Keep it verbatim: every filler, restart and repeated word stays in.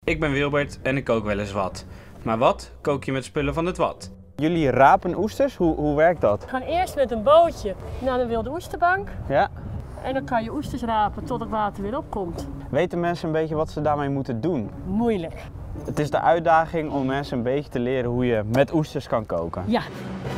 Ik ben Wilbert en ik kook wel eens wat. Maar wat kook je met spullen van het wat? Jullie rapen oesters, hoe, hoe werkt dat? We gaan eerst met een bootje naar de wilde oesterbank. Ja. En dan kan je oesters rapen tot het water weer opkomt. Weten mensen een beetje wat ze daarmee moeten doen? Moeilijk. Het is de uitdaging om mensen een beetje te leren hoe je met oesters kan koken. Ja.